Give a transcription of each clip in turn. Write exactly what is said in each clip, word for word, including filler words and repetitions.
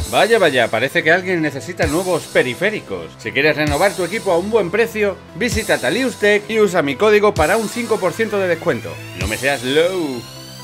Vaya, vaya, parece que alguien necesita nuevos periféricos. Si quieres renovar tu equipo a un buen precio, visita Taliustech y usa mi código para un cinco por ciento de descuento. No me seas low.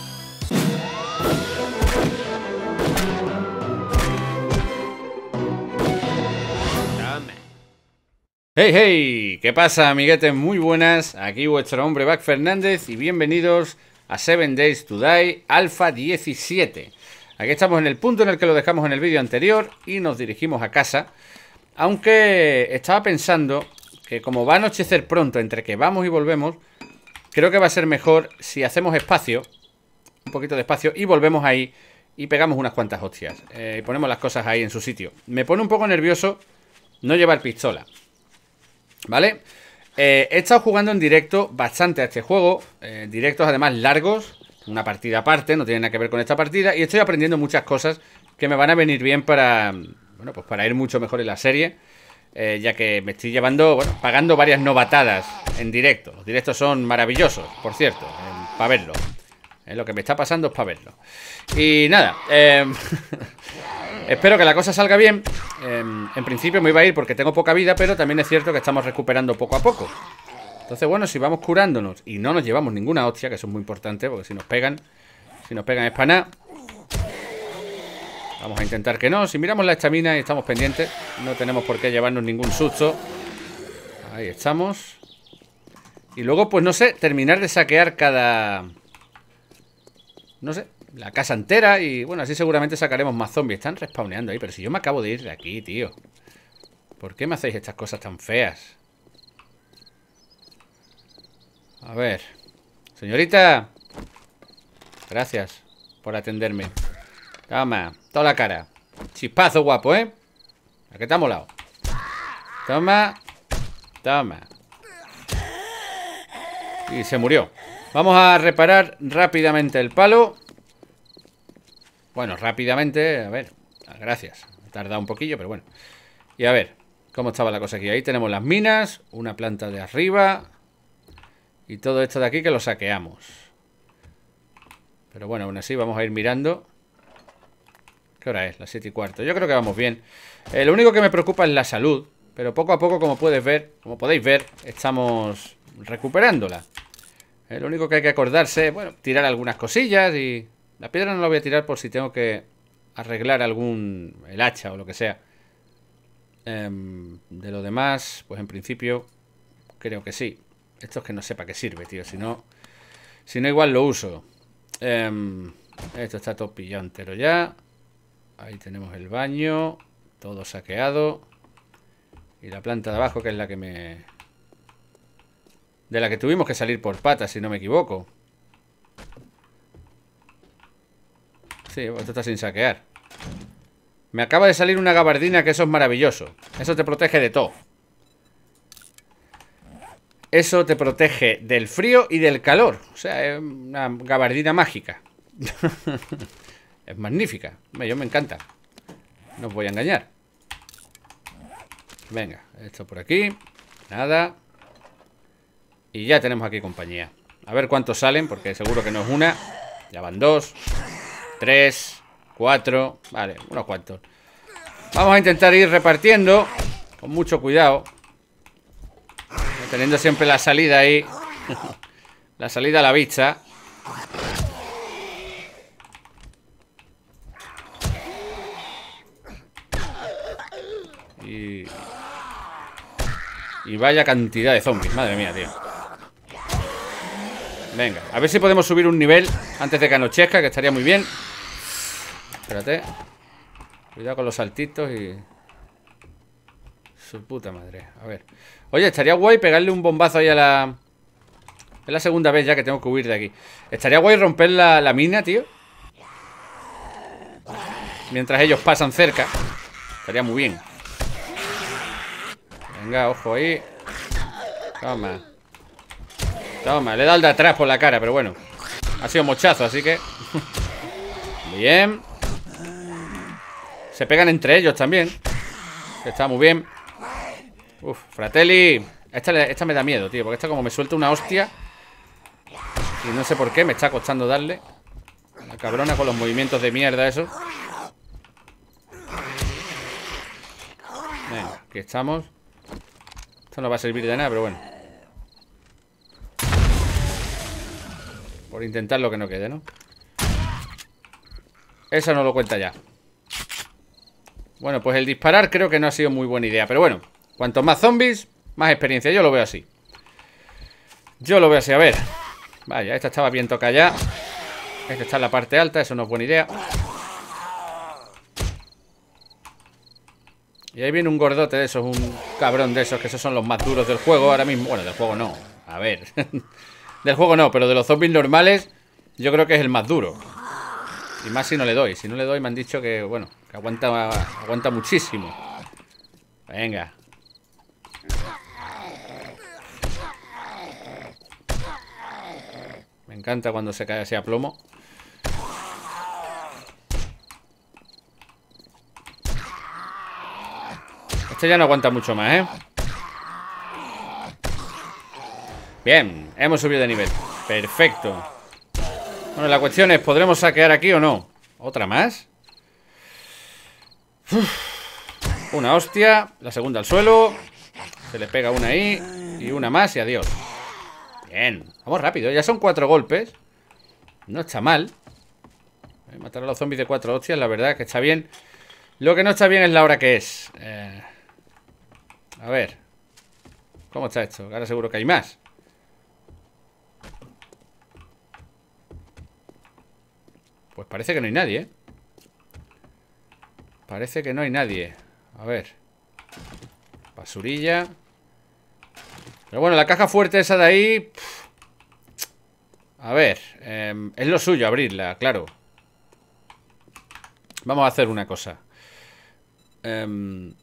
Hey, hey, ¿qué pasa, amiguetes? Muy buenas, aquí vuestro hombre Back Fernández y bienvenidos a seven days to die Alpha diecisiete. Aquí estamos en el punto en el que lo dejamos en el vídeo anterior y nos dirigimos a casa. Aunque estaba pensando que como va a anochecer pronto, entre que vamos y volvemos, creo que va a ser mejor si hacemos espacio, un poquito de espacio, y volvemos ahí y pegamos unas cuantas hostias. Eh, y ponemos las cosas ahí en su sitio. Me pone un poco nervioso no llevar pistola, ¿vale? Eh, he estado jugando en directo bastante a este juego, eh, directos además largos, una partida aparte, no tiene nada que ver con esta partida, y estoy aprendiendo muchas cosas que me van a venir bien para, bueno, pues para ir mucho mejor en la serie, eh, ya que me estoy llevando, bueno, pagando varias novatadas en directo. Los directos son maravillosos, por cierto, eh, para verlo. Eh, lo que me está pasando es para verlo. Y nada, eh, espero que la cosa salga bien. eh, En principio me iba a ir porque tengo poca vida, pero también es cierto que estamos recuperando poco a poco. Entonces, bueno, si vamos curándonos y no nos llevamos ninguna hostia, que eso es muy importante, porque si nos pegan, si nos pegan es para nada. Vamos a intentar que no. Si miramos la estamina y estamos pendientes, no tenemos por qué llevarnos ningún susto. Ahí estamos. Y luego, pues no sé, terminar de saquear cada... no sé, la casa entera. Y bueno, así seguramente sacaremos más zombies. Están respawneando ahí, pero si yo me acabo de ir de aquí, tío. ¿Por qué me hacéis estas cosas tan feas? A ver, señorita, gracias por atenderme. Toma, toda la cara. Chispazo guapo, ¿eh? ¿A qué te ha molado? Toma, toma. Y se murió. Vamos a reparar rápidamente el palo. Bueno, rápidamente, a ver, gracias. Me ha tardado un poquillo, pero bueno. Y a ver, ¿cómo estaba la cosa aquí? Ahí tenemos las minas, una planta de arriba. Y todo esto de aquí que lo saqueamos. Pero bueno, aún así vamos a ir mirando. ¿Qué hora es? Las siete y cuarto. Yo creo que vamos bien. eh, Lo único que me preocupa es la salud. Pero poco a poco, como puedes ver, como podéis ver, estamos recuperándola. eh, Lo único que hay que acordarse, bueno, tirar algunas cosillas. Y la piedra no la voy a tirar por si tengo que arreglar algún... el hacha o lo que sea. eh, De lo demás, pues en principio creo que sí. Esto es que no sé para qué sirve, tío. Si no, si no igual lo uso. eh, Esto está todo pillado entero ya. Ahí tenemos el baño. Todo saqueado. Y la planta de abajo, que es la que me... de la que tuvimos que salir por patas, si no me equivoco. Sí, esto está sin saquear. Me acaba de salir una gabardina, que eso es maravilloso. Eso te protege de todo. Eso te protege del frío y del calor. O sea, es una gabardina mágica. Es magnífica. Yo me encanta. No os voy a engañar. Venga, esto por aquí. Nada. Y ya tenemos aquí compañía. A ver cuántos salen, porque seguro que no es una. Ya van dos, tres, cuatro. Vale, unos cuantos. Vamos a intentar ir repartiendo con mucho cuidado, teniendo siempre la salida ahí. La salida a la vista. Y... y vaya cantidad de zombies. Madre mía, tío. Venga, a ver si podemos subir un nivel antes de que anochezca, que estaría muy bien. Espérate. Cuidado con los saltitos y... su puta madre. A ver. Oye, estaría guay pegarle un bombazo ahí a la... es la segunda vez ya que tengo que huir de aquí. Estaría guay romper la, la mina, tío. Mientras ellos pasan cerca. Estaría muy bien. Venga, ojo ahí. Toma. Toma, le he dado el de atrás por la cara, pero bueno. Ha sido mochazo, así que... bien. Se pegan entre ellos también. Está muy bien. Uf, Fratelli. Esta, esta me da miedo, tío, porque esta como me suelta una hostia. Y no sé por qué, me está costando darle. La cabrona con los movimientos de mierda eso. Venga, aquí estamos. Esto no va a servir de nada, pero bueno. Por intentar lo que no quede, ¿no? Eso no lo cuenta ya. Bueno, pues el disparar creo que no ha sido muy buena idea. Pero bueno, cuanto más zombies, más experiencia. Yo lo veo así. Yo lo veo así, a ver. Vaya, esta estaba bien tocada ya. Esta está en la parte alta, eso no es buena idea. Y ahí viene un gordote de esos, un cabrón de esos, que esos son los más duros del juego ahora mismo. Bueno, del juego no, a ver. Del juego no, pero de los zombies normales yo creo que es el más duro. Y más si no le doy. Si no le doy me han dicho que, bueno, que aguanta, aguanta muchísimo. Venga. Me encanta cuando se cae así a plomo. Este ya no aguanta mucho más, ¿eh? Bien, hemos subido de nivel. Perfecto. Bueno, la cuestión es, ¿podremos saquear aquí o no? ¿Otra más? Uf. Una hostia. La segunda al suelo. Se le pega una ahí. Y una más y adiós. Bien, vamos rápido, ya son cuatro golpes. No está mal. Matar a los zombies de cuatro hostias, la verdad que está bien. Lo que no está bien es la hora que es. eh... A ver. ¿Cómo está esto? Ahora seguro que hay más. Pues parece que no hay nadie, ¿eh? Parece que no hay nadie. A ver. Basurilla. Pero bueno, la caja fuerte esa de ahí... Pff. A ver. Eh, es lo suyo abrirla, claro. Vamos a hacer una cosa. Eh,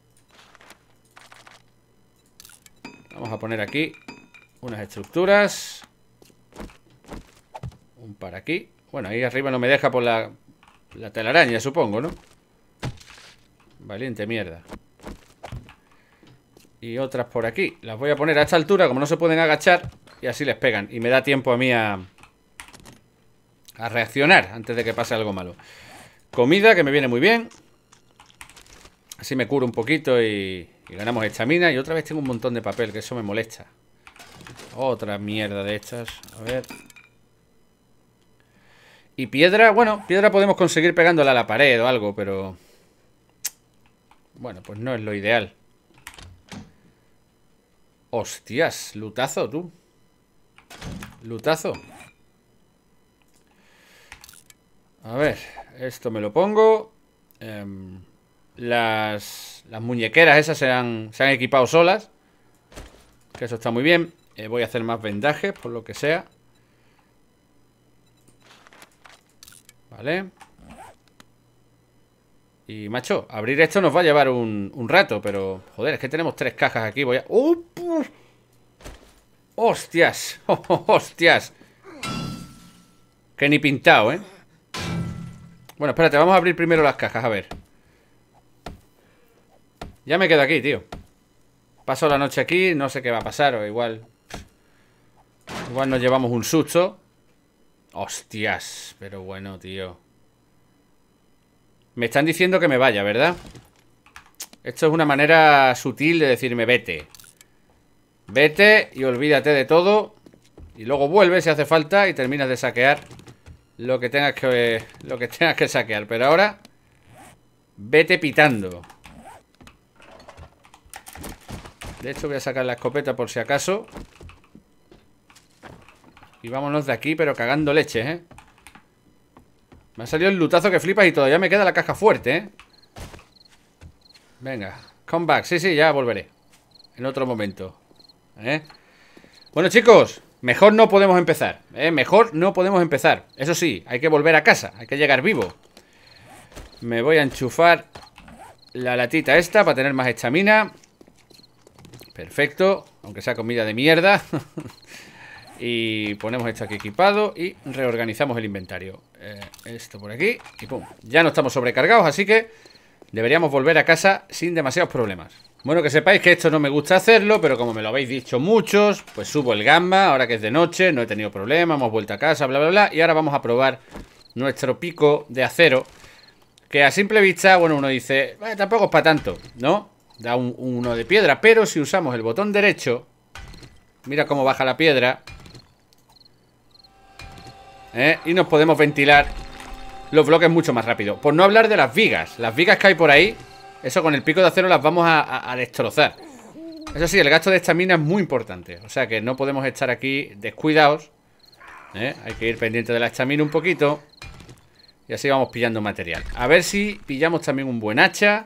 vamos a poner aquí unas estructuras. Un par aquí. Bueno, ahí arriba no me deja por la, la telaraña, supongo, ¿no? Valiente mierda. Y otras por aquí. Las voy a poner a esta altura, como no se pueden agachar. Y así les pegan. Y me da tiempo a mí a... a reaccionar antes de que pase algo malo. Comida, que me viene muy bien. Así me curo un poquito y, y ganamos estamina. Y otra vez tengo un montón de papel, que eso me molesta. Otra mierda de estas. A ver... Y piedra, bueno, piedra podemos conseguir pegándola a la pared o algo, pero... Bueno, pues no es lo ideal. Hostias, lutazo, tú. Lutazo. A ver, esto me lo pongo. eh, Las Las muñequeras esas se han, se han equipado solas, que eso está muy bien. eh, Voy a hacer más vendajes, por lo que sea. Vale. Y, macho, abrir esto nos va a llevar un, un rato, pero... Joder, es que tenemos tres cajas aquí. Voy a... ¡Uh! ¡Hostias! ¡Oh, hostias! Que ni pintado, ¿eh? Bueno, espérate, vamos a abrir primero las cajas, a ver. Ya me quedo aquí, tío. Paso la noche aquí, no sé qué va a pasar, o igual... Igual nos llevamos un susto. Hostias, pero bueno, tío. Me están diciendo que me vaya, ¿verdad? Esto es una manera sutil de decirme vete. Vete y olvídate de todo. Y luego vuelve si hace falta y terminas de saquear lo que tengas que, lo que tengas que saquear. Pero ahora, vete pitando. De hecho voy a sacar la escopeta por si acaso. Y vámonos de aquí, pero cagando leches, ¿eh? Me ha salido el lutazo que flipas y todavía me queda la caja fuerte, ¿eh? Venga, come back. Sí, sí, ya volveré. En otro momento, ¿eh? Bueno, chicos, mejor no podemos empezar, ¿eh? Mejor no podemos empezar. Eso sí, hay que volver a casa. Hay que llegar vivo. Me voy a enchufar la latita esta para tener más estamina. Perfecto. Aunque sea comida de mierda. Y ponemos esto aquí equipado y reorganizamos el inventario. eh, Esto por aquí y pum. Ya no estamos sobrecargados, así que deberíamos volver a casa sin demasiados problemas. Bueno, que sepáis que esto no me gusta hacerlo, pero como me lo habéis dicho muchos, pues subo el gamma, ahora que es de noche, no he tenido problema, hemos vuelto a casa, bla, bla, bla. Y ahora vamos a probar nuestro pico de acero, que a simple vista, bueno, uno dice, eh, tampoco es para tanto, ¿no? da un, uno de piedra. Pero si usamos el botón derecho, mira cómo baja la piedra, ¿eh? Y nos podemos ventilar los bloques mucho más rápido. Por no hablar de las vigas. Las vigas que hay por ahí, eso con el pico de acero las vamos a, a, a destrozar. Eso sí, el gasto de estamina es muy importante. O sea que no podemos estar aquí descuidados, ¿eh? Hay que ir pendiente de la estamina un poquito. Y así vamos pillando material. A ver si pillamos también un buen hacha.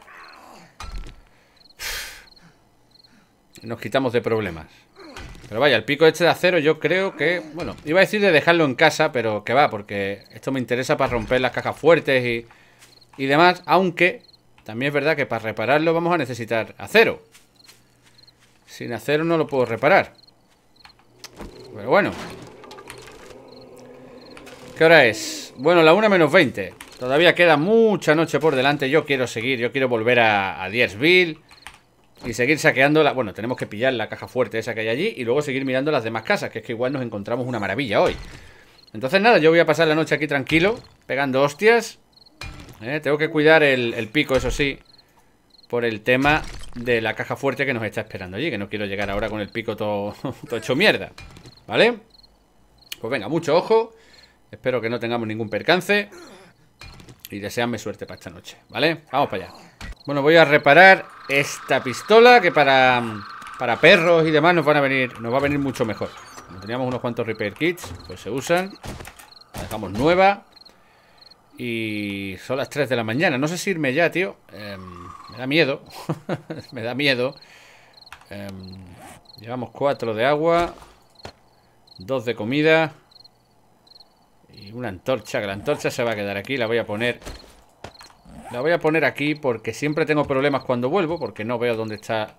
Nos quitamos de problemas. Pero vaya, el pico este de acero yo creo que... Bueno, iba a decir de dejarlo en casa, pero que va, porque esto me interesa para romper las cajas fuertes y, y demás. Aunque también es verdad que para repararlo vamos a necesitar acero. Sin acero no lo puedo reparar. Pero bueno. ¿Qué hora es? Bueno, la una menos veinte. Todavía queda mucha noche por delante. Yo quiero seguir, yo quiero volver a, a Diersville y seguir saqueando la... Bueno, tenemos que pillar la caja fuerte esa que hay allí y luego seguir mirando las demás casas, que es que igual nos encontramos una maravilla hoy. Entonces nada, yo voy a pasar la noche aquí tranquilo, pegando hostias. ¿Eh? Tengo que cuidar el, el pico, eso sí, por el tema de la caja fuerte que nos está esperando allí, que no quiero llegar ahora con el pico todo, todo hecho mierda. ¿Vale? Pues venga, mucho ojo. Espero que no tengamos ningún percance. Y deseadme suerte para esta noche, ¿vale? Vamos para allá. Bueno, voy a reparar esta pistola, que para, para perros y demás nos van a venir, nos va a venir mucho mejor. Como teníamos unos cuantos repair kits, pues se usan. La dejamos nueva. Y son las tres de la mañana. No sé si irme ya, tío. Eh, me da miedo. Me da miedo. Eh, llevamos cuatro de agua. Dos de comida. Y una antorcha, que la antorcha se va a quedar aquí. La voy a poner... La voy a poner aquí porque siempre tengo problemas cuando vuelvo, porque no veo dónde está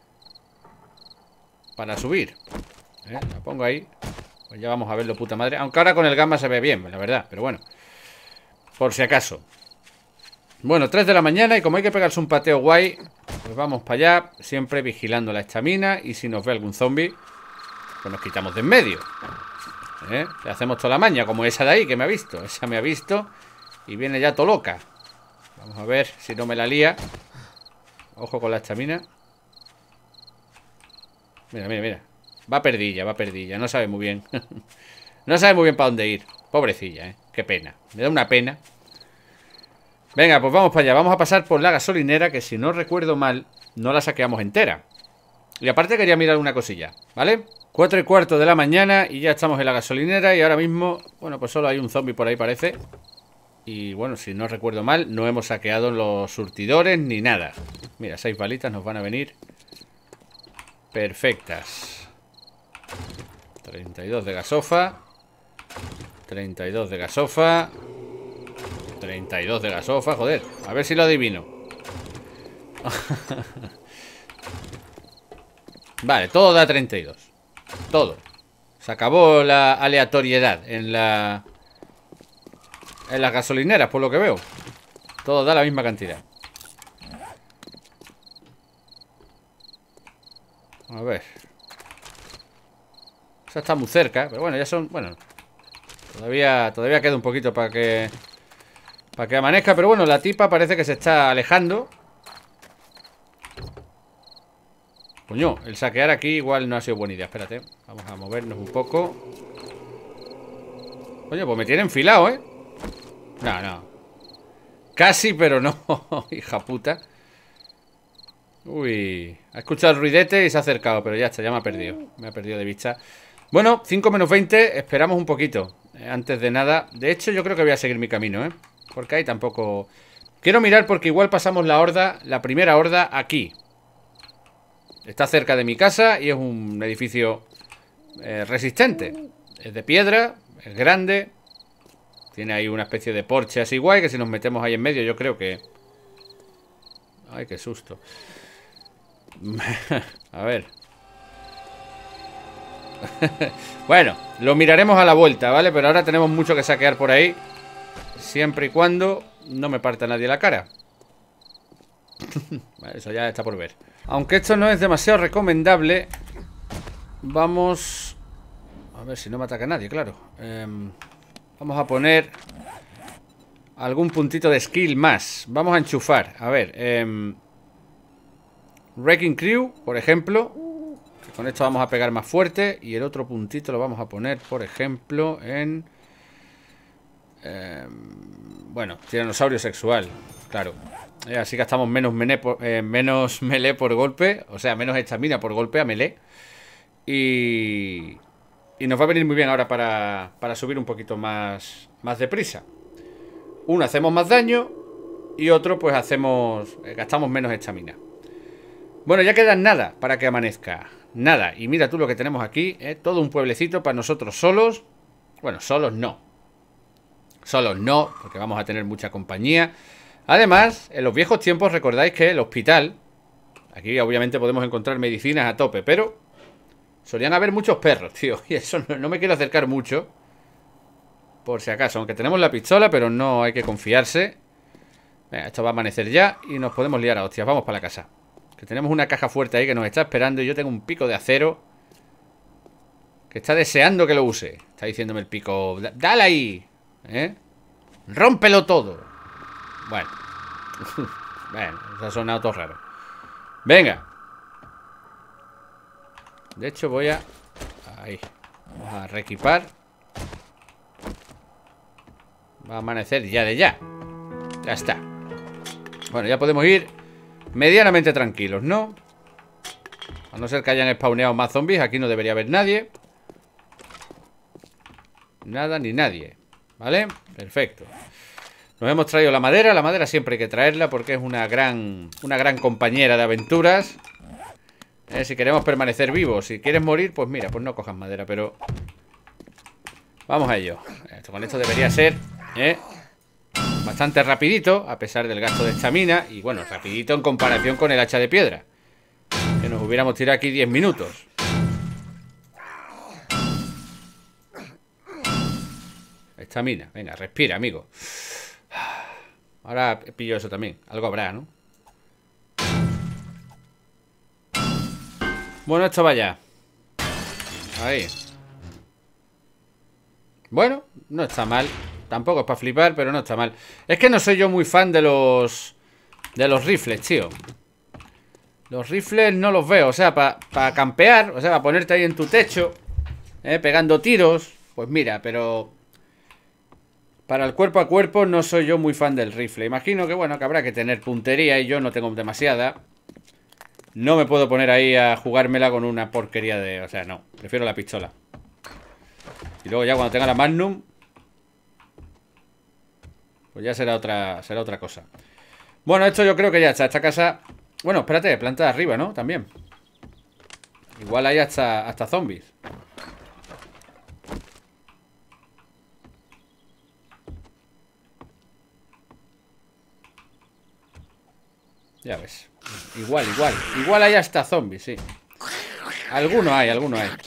para subir. ¿Eh? La pongo ahí. Pues ya vamos a verlo, puta madre. Aunque ahora con el gamma se ve bien, la verdad. Pero bueno, por si acaso. Bueno, tres de la mañana y como hay que pegarse un pateo guay, pues vamos para allá. Siempre vigilando la estamina. Y si nos ve algún zombie, pues nos quitamos de en medio. ¿Eh? Le hacemos toda la maña, como esa de ahí que me ha visto. Esa me ha visto y viene ya todo loca. Vamos a ver si no me la lía. Ojo con la estamina. Mira, mira, mira. Va perdilla, va perdilla. No sabe muy bien. No sabe muy bien para dónde ir. Pobrecilla, ¿eh? Qué pena. Me da una pena. Venga, pues vamos para allá. Vamos a pasar por la gasolinera, que si no recuerdo mal, no la saqueamos entera. Y aparte quería mirar una cosilla, ¿vale? Cuatro y cuarto de la mañana y ya estamos en la gasolinera. Y ahora mismo, bueno, pues solo hay un zombie por ahí, parece. Y bueno, si no recuerdo mal, no hemos saqueado los surtidores ni nada. Mira, seis balitas nos van a venir perfectas. Treinta y dos de gasofa. Treinta y dos de gasofa. Treinta y dos de gasofa, joder. A ver si lo adivino. Vale, todo da treinta y dos. Todo. Se acabó la aleatoriedad en la... En las gasolineras, por lo que veo. Todo da la misma cantidad. A ver. Esa está muy cerca, pero bueno, ya son... Bueno, todavía, todavía queda un poquito para que... Para que amanezca, pero bueno, la tipa parece que se está alejando. Coño, el saquear aquí igual no ha sido buena idea. Espérate, vamos a movernos un poco. Coño, pues me tiene enfilado, ¿eh? No, no. Casi, pero no. Hija puta. Uy. Ha escuchado el ruidete y se ha acercado, pero ya está, ya me ha perdido. Me ha perdido de vista. Bueno, cinco menos veinte. Esperamos un poquito. Eh, antes de nada. De hecho, yo creo que voy a seguir mi camino, ¿eh? Porque ahí tampoco... Quiero mirar porque igual pasamos la horda, la primera horda aquí. Está cerca de mi casa y es un edificio eh, resistente. Es de piedra, es grande. Tiene ahí una especie de porche así guay, que si nos metemos ahí en medio yo creo que... Ay, qué susto. A ver. Bueno, lo miraremos a la vuelta, ¿vale? Pero ahora tenemos mucho que saquear por ahí. Siempre y cuando no me parta nadie la cara. Vale, eso ya está por ver. Aunque esto no es demasiado recomendable, vamos... A ver si no me ataca nadie, claro. Eh... Vamos a poner algún puntito de skill más. Vamos a enchufar. A ver. Eh, Wrecking Crew, por ejemplo. Que con esto vamos a pegar más fuerte. Y el otro puntito lo vamos a poner, por ejemplo, en... Eh, bueno, tiranosaurio sexual. Claro. Eh, así gastamos menos, mené por, eh, menos melee por golpe. O sea, menos estamina por golpe a melee. Y... Y nos va a venir muy bien ahora para, para subir un poquito más, más deprisa. Uno, hacemos más daño. Y otro, pues hacemos... Eh, gastamos menos estamina. Bueno, ya queda nada para que amanezca. Nada. Y mira tú lo que tenemos aquí. Eh, todo un pueblecito para nosotros solos. Bueno, solos no. Solos no, porque vamos a tener mucha compañía. Además, en los viejos tiempos recordáis que el hospital... Aquí obviamente podemos encontrar medicinas a tope, pero... Solían haber muchos perros, tío. Y eso no, no me quiero acercar mucho. Por si acaso. Aunque tenemos la pistola, pero no hay que confiarse. Venga, esto va a amanecer ya. Y nos podemos liar a hostias. Vamos para la casa. Que tenemos una caja fuerte ahí que nos está esperando. Y yo tengo un pico de acero. Que está deseando que lo use. Está diciéndome el pico. ¡Dale ahí! ¿Eh? ¡Rómpelo todo! Bueno. Bueno, eso ha sonado todo raro. Venga. De hecho voy a... Ahí. Vamos a reequipar. Va a amanecer ya de ya. Ya está. Bueno, ya podemos ir medianamente tranquilos, ¿no? A no ser que hayan spawneado más zombies. Aquí no debería haber nadie. Nada ni nadie. ¿Vale? Perfecto. Nos hemos traído la madera. La madera siempre hay que traerla porque es una gran, una gran compañera de aventuras. Eh, si queremos permanecer vivos. Si quieres morir, pues mira, pues no cojas madera. Pero vamos a ello. Esto, con esto debería ser eh, bastante rapidito, a pesar del gasto de estamina. Y bueno, rapidito en comparación con el hacha de piedra, que nos hubiéramos tirado aquí diez minutos. Estamina, venga, respira, amigo. Ahora pillo eso también. Algo habrá, ¿no? Bueno, esto vaya. Ahí. Bueno, no está mal. Tampoco es para flipar, pero no está mal. Es que no soy yo muy fan de los... De los rifles, tío. Los rifles no los veo. O sea, para pa campear, o sea, para ponerte ahí en tu techo, eh, pegando tiros. Pues mira, pero... Para el cuerpo a cuerpo no soy yo muy fan del rifle. Imagino que, bueno, que habrá que tener puntería y yo no tengo demasiada. No me puedo poner ahí a jugármela con una porquería de... O sea, no. Prefiero la pistola. Y luego ya cuando tenga la Magnum, pues ya será otra, será otra cosa. Bueno, esto yo creo que ya está. Esta casa... Bueno, espérate, planta de arriba, ¿no? También. Igual hay hasta, hasta zombies. Ya ves. Igual, igual. Igual hay hasta zombies, sí. Alguno hay, alguno hay.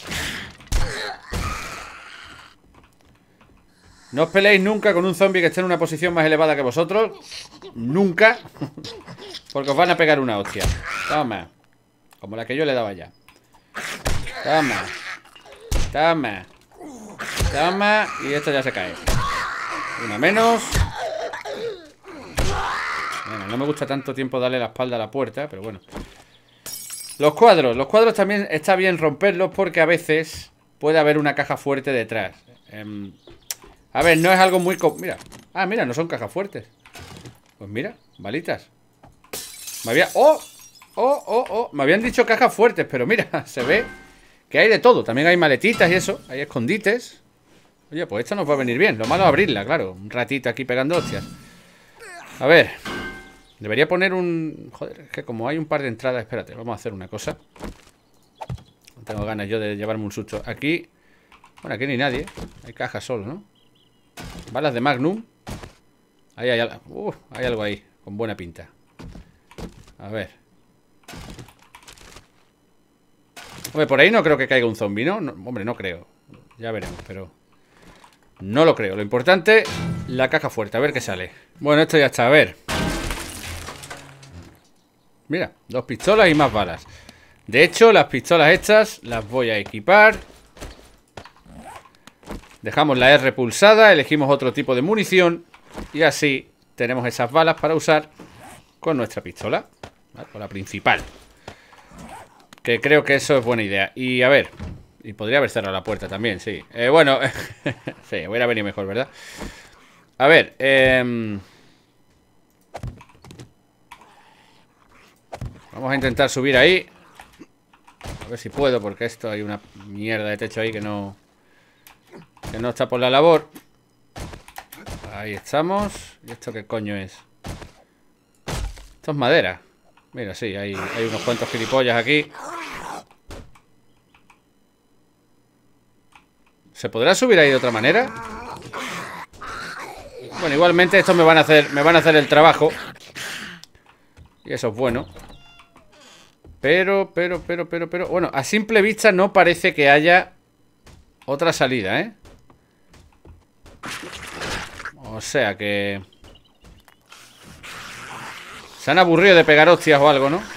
No os peleéis nunca con un zombie que esté en una posición más elevada que vosotros. Nunca. Porque os van a pegar una hostia. Toma. Como la que yo le daba ya. Toma. Toma. Toma. Y esto ya se cae. Una menos. Bueno, no me gusta tanto tiempo darle la espalda a la puerta, pero bueno. Los cuadros. Los cuadros también está bien romperlos porque a veces puede haber una caja fuerte detrás. Eh, a ver, no es algo muy... Mira. Ah, mira, no son cajas fuertes. Pues mira, balitas. Me había... ¡Oh! ¡Oh, oh, oh! Me habían dicho cajas fuertes, pero mira, se ve que hay de todo. También hay maletitas y eso. Hay escondites. Oye, pues esta nos va a venir bien. Lo malo es abrirla, claro. Un ratito aquí pegando hostias. A ver... Debería poner un... Joder, es que como hay un par de entradas... Espérate, vamos a hacer una cosa. No tengo ganas yo de llevarme un susto. Aquí... Bueno, aquí ni nadie. Hay cajas solo, ¿no? Balas de Magnum. Ahí hay algo... Uh, hay algo ahí. Con buena pinta. A ver. Hombre, por ahí no creo que caiga un zombie, ¿no? no hombre, no creo. Ya veremos, pero... No lo creo. Lo importante... La caja fuerte. A ver qué sale. Bueno, esto ya está. A ver... Mira, dos pistolas y más balas. De hecho, las pistolas estas las voy a equipar. Dejamos la R pulsada, elegimos otro tipo de munición. Y así tenemos esas balas para usar con nuestra pistola, ¿vale? Con la principal. Que creo que eso es buena idea. Y a ver, y podría haber cerrado la puerta también, sí. Eh, bueno, sí, hubiera venido mejor, ¿verdad? A ver, eh... vamos a intentar subir ahí. A ver si puedo, porque esto hay una mierda de techo ahí que no... Que no está por la labor. Ahí estamos. ¿Y esto qué coño es? Esto es madera. Mira, sí, hay, hay unos cuantos gilipollas aquí. ¿Se podrá subir ahí de otra manera? Bueno, igualmente estos me van a hacer, me van a hacer el trabajo. Y eso es bueno. Pero, pero, pero, pero, pero... Bueno, a simple vista no parece que haya otra salida, ¿eh? O sea que... se han aburrido de pegar hostias o algo, ¿no?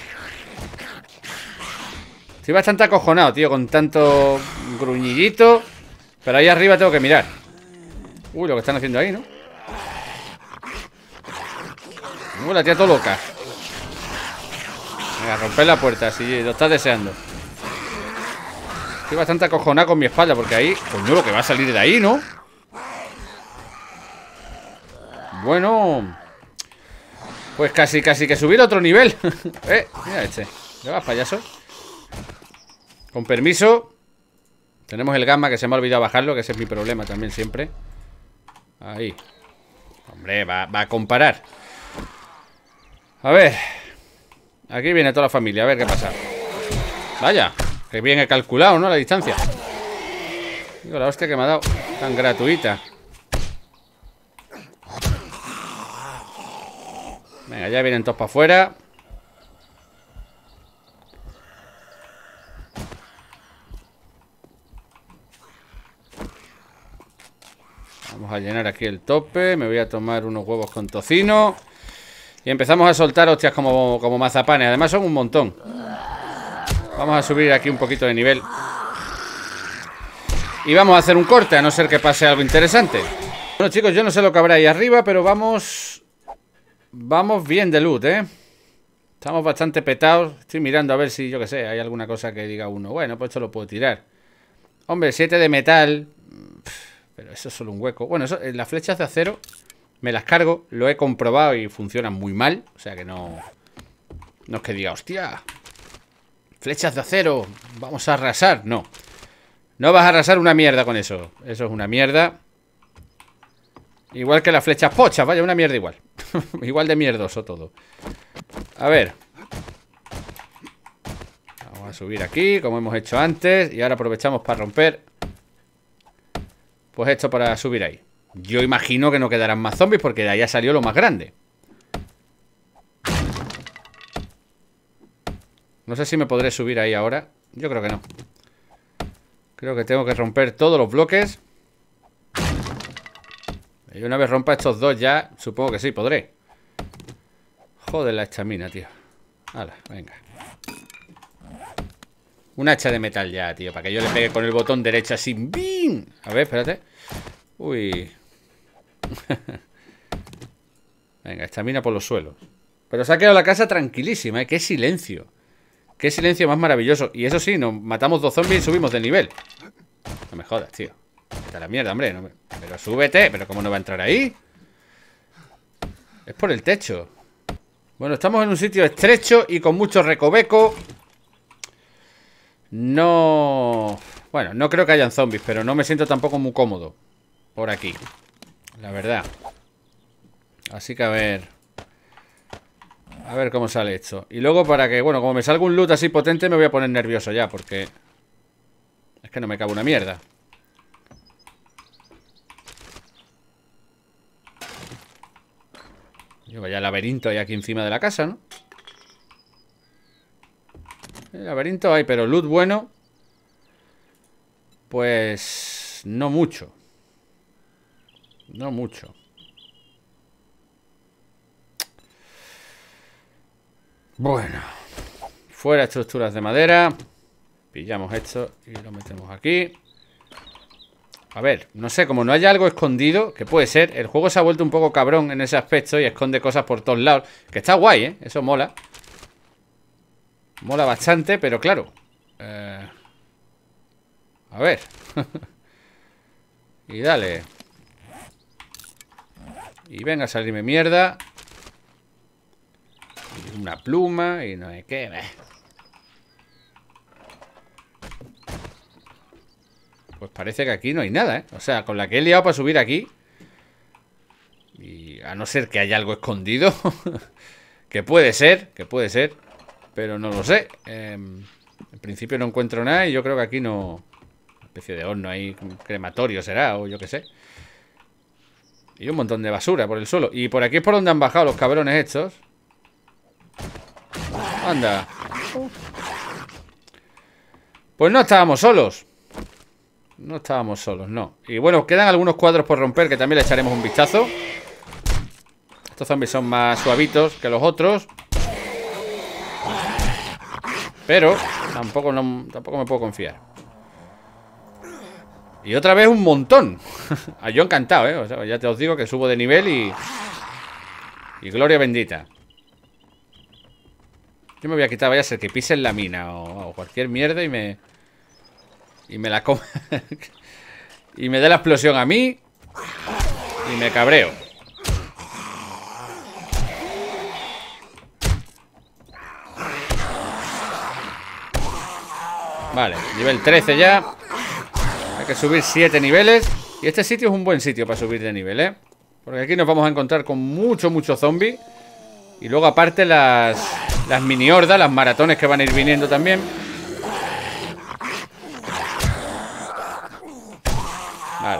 Estoy bastante acojonado, tío, con tanto gruñillito. Pero ahí arriba tengo que mirar. Uy, lo que están haciendo ahí, ¿no? Uy, la tía todo loca. Venga, romper la puerta, si lo estás deseando. Estoy bastante acojonado con mi espalda, porque ahí... Coño, lo que va a salir de ahí, ¿no? Bueno... Pues casi, casi que subir a otro nivel. Eh, mira este. ¿Qué vas, payaso? Con permiso. Tenemos el gamma, que se me ha olvidado bajarlo, que ese es mi problema también siempre. Ahí. Hombre, va, va a comparar. A ver. Aquí viene toda la familia, a ver qué pasa. Vaya, que bien he calculado, ¿no? La distancia. Digo, la hostia que me ha dado. Tan gratuita. Venga, ya vienen todos para afuera. Vamos a llenar aquí el tope. Me voy a tomar unos huevos con tocino. Y empezamos a soltar hostias como, como mazapanes. Además son un montón. Vamos a subir aquí un poquito de nivel. Y vamos a hacer un corte, a no ser que pase algo interesante. Bueno, chicos, yo no sé lo que habrá ahí arriba, pero vamos... Vamos bien de loot, ¿eh? Estamos bastante petados. Estoy mirando a ver si, yo qué sé, hay alguna cosa que diga uno. Bueno, pues esto lo puedo tirar. Hombre, siete de metal. Pero eso es solo un hueco. Bueno, eso, las flechas de acero me las cargo. Lo he comprobado y funcionan muy mal. O sea que no... No es que diga, hostia, flechas de acero, vamos a arrasar. No. No vas a arrasar una mierda con eso. Eso es una mierda. Igual que las flechas pochas, vaya, una mierda igual. Igual de mierdoso todo. A ver. Vamos a subir aquí, como hemos hecho antes. Y ahora aprovechamos para romper. Pues esto para subir ahí. Yo imagino que no quedarán más zombies, porque de ahí ha salido lo más grande. No sé si me podré subir ahí ahora. Yo creo que no. Creo que tengo que romper todos los bloques. Y una vez rompa estos dos ya, supongo que sí, podré. Joder la estamina, tío. Hala, venga. Un hacha de metal ya, tío, para que yo le pegue con el botón derecho así. ¡Bim! A ver, espérate. Uy. Venga, estamina por los suelos. Pero se ha quedado la casa tranquilísima, ¿eh? ¡Qué silencio! ¡Qué silencio más maravilloso! Y eso sí, nos matamos dos zombies y subimos de nivel. No me jodas, tío. Está la mierda, hombre. No me... Pero súbete. ¿Pero cómo no va a entrar ahí? Es por el techo. Bueno, estamos en un sitio estrecho y con mucho recoveco. No... Bueno, no creo que hayan zombies, pero no me siento tampoco muy cómodo por aquí, la verdad. Así que a ver... A ver cómo sale esto. Y luego para que... Bueno, como me salga un loot así potente, me voy a poner nervioso ya, porque... Es que no me cabe una mierda. Yo vaya laberinto hay aquí encima de la casa, ¿no? El laberinto hay, pero loot bueno. Pues... No mucho. No mucho. Bueno. Fuera estructuras de madera. Pillamos esto y lo metemos aquí. A ver, no sé, como no haya algo escondido, que puede ser, el juego se ha vuelto un poco cabrón en ese aspecto y esconde cosas por todos lados. Que está guay, ¿eh? Eso mola. Mola bastante, pero claro, Eh... A ver. Y dale. Y venga a salirme mierda. Y una pluma y no sé qué. Pues parece que aquí no hay nada, ¿eh? O sea, con la que he liado para subir aquí. Y a no ser que haya algo escondido. Que puede ser, que puede ser. Pero no lo sé. Eh, en principio no encuentro nada y yo creo que aquí no... Una especie de horno ahí, un crematorio será, o yo qué sé. Y un montón de basura por el suelo. Y por aquí es por donde han bajado los cabrones estos. Anda. Pues no estábamos solos. No estábamos solos, no. Y bueno, quedan algunos cuadros por romper que también le echaremos un vistazo. Estos zombies son más suavitos que los otros. Pero tampoco, no, tampoco me puedo confiar. Y otra vez un montón. Yo encantado, ¿eh? O sea, ya te os digo que subo de nivel y... Y gloria bendita. Yo me voy a quitar, vaya a ser que pisen la mina o, o cualquier mierda y me... Y me la come. Y me dé la explosión a mí. Y me cabreo. Vale, nivel trece ya. Hay que subir siete niveles. Y este sitio es un buen sitio para subir de nivel, ¿eh? Porque aquí nos vamos a encontrar con mucho, mucho zombie. Y luego aparte las, las mini hordas, las maratones que van a ir viniendo también. Vale.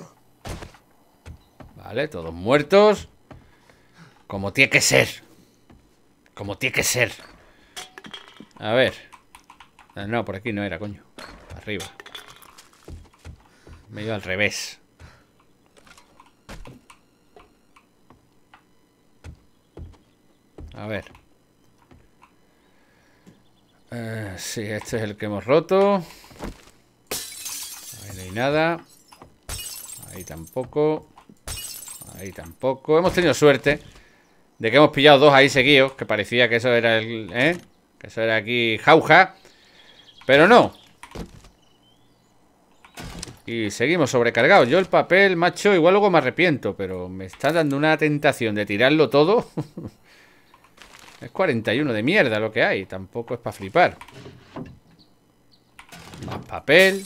Vale, todos muertos. Como tiene que ser. Como tiene que ser. A ver. No, por aquí no era, coño. Arriba. Me he ido al revés. A ver. Eh, sí, este es el que hemos roto. Ahí no hay nada. Ahí tampoco. Ahí tampoco. Hemos tenido suerte de que hemos pillado dos ahí seguidos. Que parecía que eso era el... ¿eh? Que eso era aquí jauja. Pero no. Y seguimos sobrecargados. Yo el papel, macho, igual luego me arrepiento. Pero me está dando una tentación de tirarlo todo. Es cuarenta y uno de mierda lo que hay. Tampoco es para flipar. Más papel.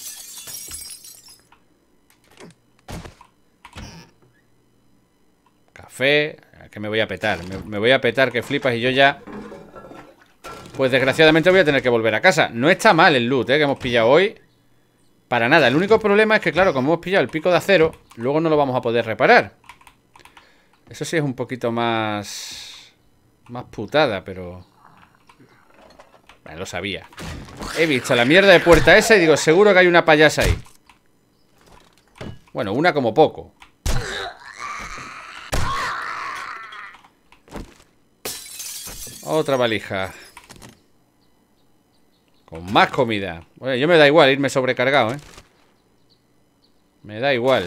Café. Que me voy a petar. Me, me voy a petar que flipas y yo ya... Pues desgraciadamente voy a tener que volver a casa. No está mal el loot, ¿eh? Que hemos pillado hoy. Para nada. El único problema es que, claro, como hemos pillado el pico de acero, luego no lo vamos a poder reparar. Eso sí es un poquito más... Más putada, pero... Bueno, lo sabía. He visto la mierda de puerta esa y digo, seguro que hay una payasa ahí. Bueno, una como poco. Otra valija. Con más comida. Oye, yo me da igual irme sobrecargado, ¿eh? Me da igual.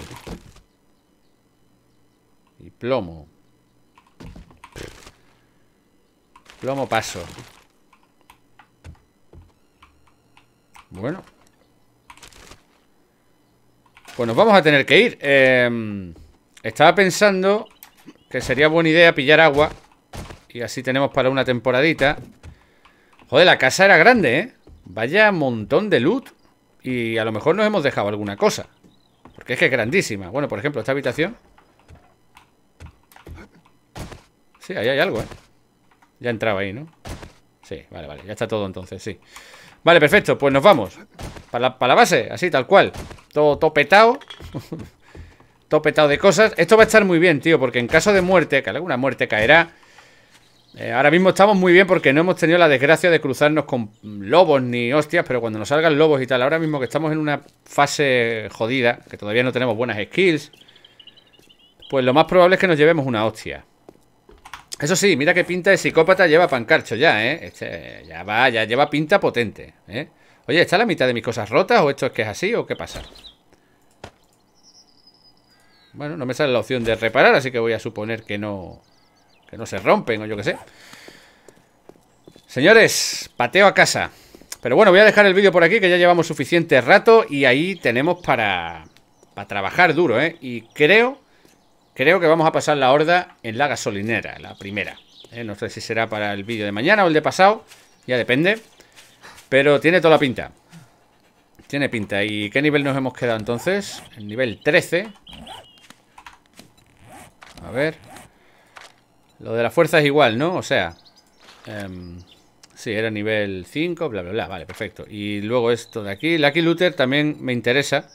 Y plomo. Plomo paso. Bueno. Pues nos vamos a tener que ir. eh, Estaba pensando que sería buena idea pillar agua. Y así tenemos para una temporadita. Joder, la casa era grande, ¿eh? Vaya montón de loot. Y a lo mejor nos hemos dejado alguna cosa. Porque es que es grandísima. Bueno, por ejemplo, esta habitación. Sí, ahí hay algo, ¿eh? Ya entraba ahí, ¿no? Sí, vale, vale, ya está todo entonces, sí. Vale, perfecto, pues nos vamos. Para la, para la base, así, tal cual. Todo, todo petado. Todo petado de cosas. Esto va a estar muy bien, tío, porque en caso de muerte, que alguna muerte caerá, eh, ahora mismo estamos muy bien porque no hemos tenido la desgracia de cruzarnos con lobos ni hostias. Pero cuando nos salgan lobos y tal, ahora mismo que estamos en una fase jodida, que todavía no tenemos buenas skills, pues lo más probable es que nos llevemos una hostia. Eso sí, mira qué pinta de psicópata lleva Pancarcho ya, ¿eh? Este ya va, ya lleva pinta potente, ¿eh? Oye, ¿está la mitad de mis cosas rotas o esto es que es así o qué pasa? Bueno, no me sale la opción de reparar, así que voy a suponer que no... Que no se rompen o yo qué sé. Señores, pateo a casa. Pero bueno, voy a dejar el vídeo por aquí, que ya llevamos suficiente rato. Y ahí tenemos para, para trabajar duro, ¿eh? Y creo, creo que vamos a pasar la horda en la gasolinera, la primera, ¿eh? No sé si será para el vídeo de mañana o el de pasado, ya depende. Pero tiene toda la pinta. Tiene pinta. ¿Y qué nivel nos hemos quedado entonces? El nivel trece. A ver. Lo de la fuerza es igual, ¿no? O sea... Um, sí, era nivel cinco, bla, bla, bla. Vale, perfecto. Y luego esto de aquí. Lucky Looter también me interesa.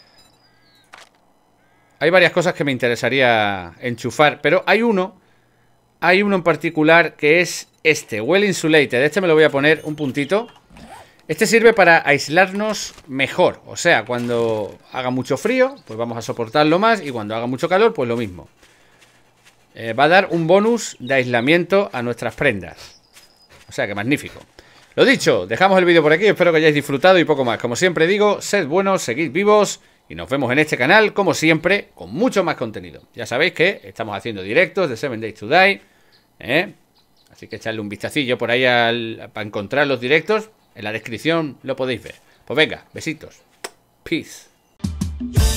Hay varias cosas que me interesaría enchufar. Pero hay uno... Hay uno en particular que es este. Well Insulated. Este me lo voy a poner un puntito. Este sirve para aislarnos mejor. O sea, cuando haga mucho frío, pues vamos a soportarlo más. Y cuando haga mucho calor, pues lo mismo. Eh, va a dar un bonus de aislamiento a nuestras prendas. O sea que magnífico. Lo dicho, dejamos el vídeo por aquí. Espero que hayáis disfrutado y poco más. Como siempre digo, sed buenos, seguid vivos. Y nos vemos en este canal, como siempre, con mucho más contenido. Ya sabéis que estamos haciendo directos de seven days to die. ¿eh? Así que echarle un vistacillo por ahí al, para encontrar los directos. En la descripción lo podéis ver. Pues venga, besitos. Peace.